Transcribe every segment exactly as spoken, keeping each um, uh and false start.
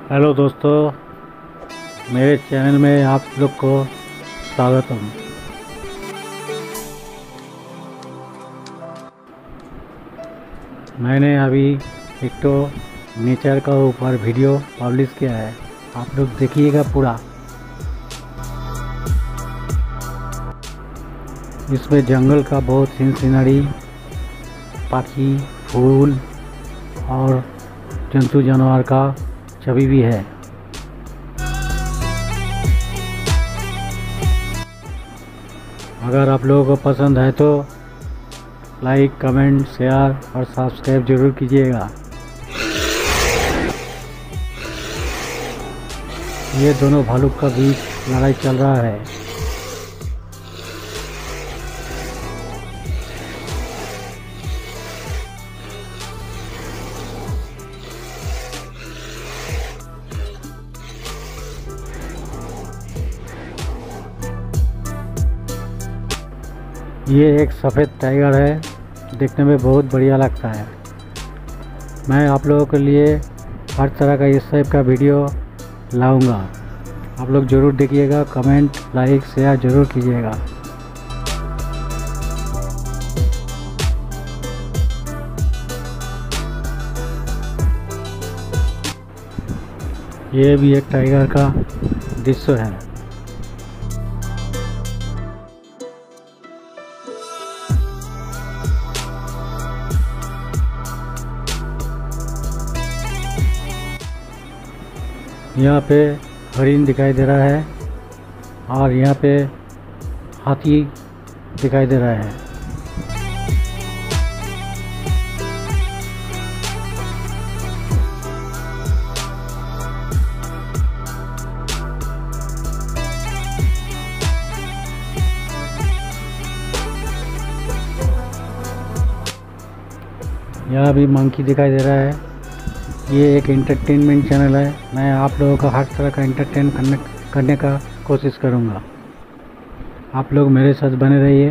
Hello दोस्तों, मेरे channel में आप लोग को स्वागतम। मैंने अभी एक तो नेचर का ऊपर वीडियो पब्लिश किया है, आप लोग देखिएगा पूरा। इसमें जंगल का बहुत सीन सीनरी, पक्षी, फूल और जंतु जानवर का छवि भी है। अगर आप लोगों को पसंद है तो लाइक, कमेंट, शेयर और सब्सक्राइब जरूर कीजिएगा। ये दोनों भालू का बीच लड़ाई चल रहा है। ये एक सफ़ेद टाइगर है, देखने में बहुत बढ़िया लगता है। मैं आप लोगों के लिए हर तरह का इस टाइप का वीडियो लाऊंगा, आप लोग ज़रूर देखिएगा। कमेंट, लाइक, शेयर ज़रूर कीजिएगा। ये भी एक टाइगर का दृश्य है। यहाँ पे हरिण दिखाई दे रहा है और यहाँ पे हाथी दिखाई दे रहा है। यहाँ भी मंकी दिखाई दे रहा है। ये एक एंटरटेनमेंट चैनल है, मैं आप लोगों का हर तरह का एंटरटेन करने करने का कोशिश करूँगा। आप लोग मेरे साथ बने रहिए।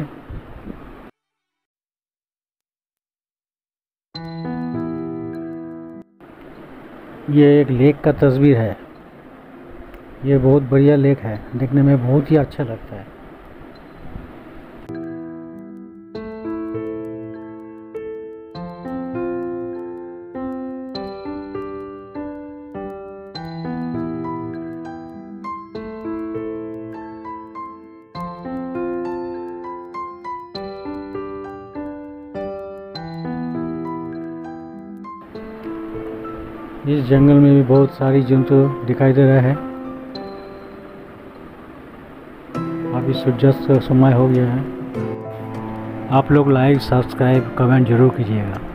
ये एक लेक का तस्वीर है। ये बहुत बढ़िया लेक है, देखने में बहुत ही अच्छा लगता है। इस जंगल में भी बहुत सारी जंतु दिखाई दे रहे हैं। अभी सूर्यास्त का समय हो गया है। आप लोग लाइक, सब्सक्राइब, कमेंट जरूर कीजिएगा।